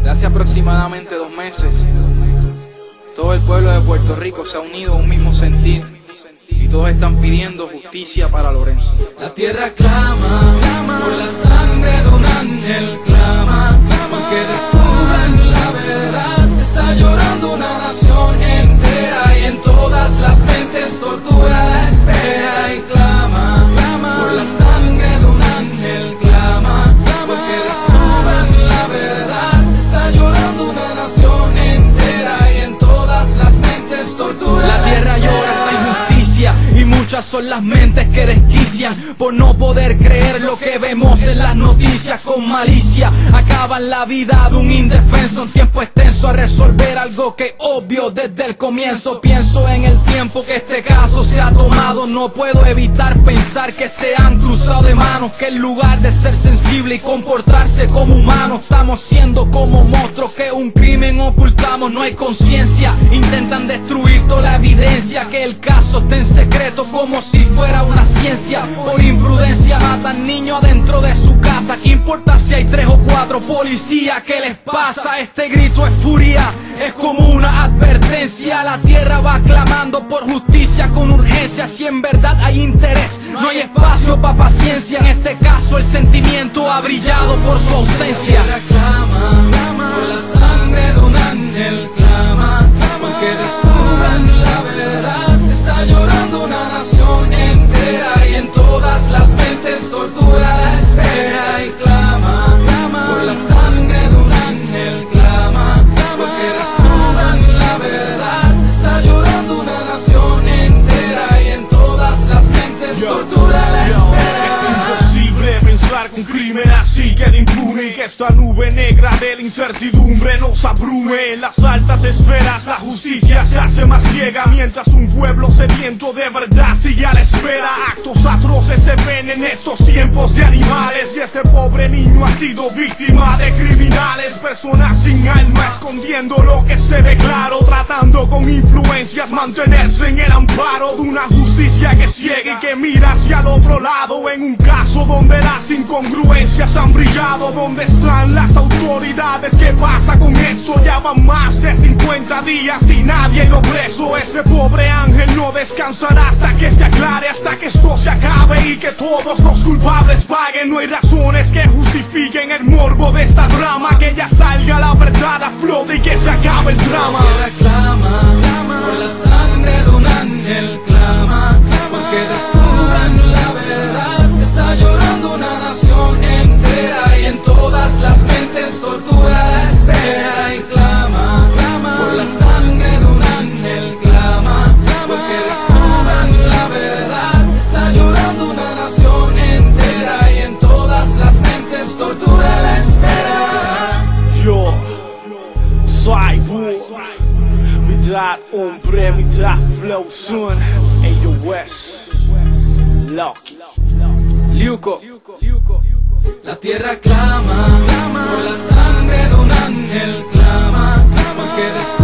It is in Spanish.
Desde hace aproximadamente 2 meses, todo el pueblo de Puerto Rico se ha unido a un mismo sentir y todos están pidiendo justicia para Lorenzo. La tierra clama por la sangre de un ángel, clama porque descubran la verdad. Está llorando una nación entera y en todas las mentes tortura la espera. Y clama por la sangre de un ángel, clama porque descubran la verdad. Está llorando una nación entera y en todas las mentes tortura la espera. La tierra llora esta injusticia y muchas son las mentes que desquician por no poder creer lo que vemos en las noticias. Con malicia acaban la vida de un indefenso en tiempo extenso a resolver algo que obvio desde el comienzo. Pienso en el tiempo que este caso se ha tomado, no puedo evitar pensar que se han cruzado de manos, que en lugar de ser sensible y comportarse como humanos, estamos siendo como monstruos que un crimen ocultamos. No hay conciencia, intentan destruir toda la evidencia, que el caso esté en secreto como si fuera una ciencia. Por imprudencia matan niños adentro de su casa. ¿Qué importa si hay 3 o 4 policías? ¿Qué les pasa? Este grito es furia, es como una advertencia. La tierra va clamando por justicia con urgencia. Si en verdad hay interés, no hay espacio para paciencia. En este caso el sentimiento ha brillado por su ausencia. La tierra clama por la sangre de un ángel, clama porque descubran la verdad. Está llorando una nación entera y en todas las mentes tortura la espera. Y clama por la sangre de un ángel, clama porque descubran la verdad. Está llorando una nación entera y en todas las mentes tortura la espera. Es imposible pensar que un crimen así quede impune y que esta nube negra de la incertidumbre nos abrume. En las altas esferas la justicia se hace más ciega, mientras un pueblo sediento de verdad sigue a la espera. Actos atroces se ven en estos tiempos de animales y ese pobre niño ha sido víctima de criminales. Personas sin alma escondiendo lo que se ve claro, tratando con influencias mantenerse en el amparo de una justicia que ciega y que mira hacia el otro lado. En un caso donde las incongruencias han brillado, ¿dónde están las autoridades? ¿Qué pasa con esto? Ya van más de 50 días y nadie lo preso. Ese pobre ángel no descansará hasta que se aclare, hasta que esto se acabe y que todos los culpables paguen. No hay razones que justifiquen el morbo de esta drama, que ya salga la verdad a flote y que se acabe el drama. La tierra clama por la sangre de un ángel, clama porque descubran la verdad. Está llorando una nación entera y en todas las mentes tortura la espera. Y clama por la sangre de un ángel, clama porque descubran la verdad. Está llorando una nación entera y en todas las mentes tortura la espera. Yo soy mitad hombre, mitad flow, son. Ello West, Lucky, Liuco. La tierra clama por la sangre de un ángel, clama porque